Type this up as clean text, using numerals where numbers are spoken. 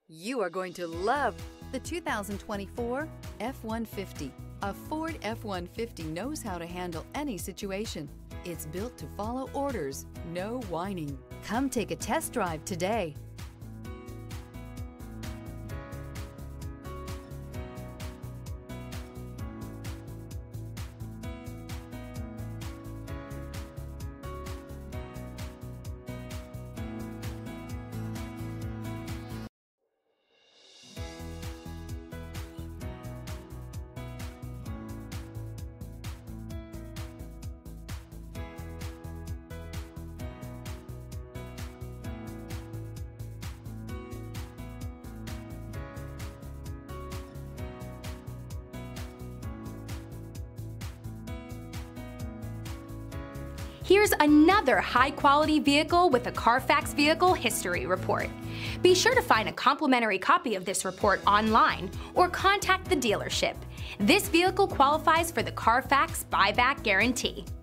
You are going to love the 2024 F-150. A Ford F-150 knows how to handle any situation. It's built to follow orders, no whining. Come take a test drive today. Here's another high-quality vehicle with a Carfax Vehicle History Report. Be sure to find a complimentary copy of this report online or contact the dealership. This vehicle qualifies for the Carfax Buyback Guarantee.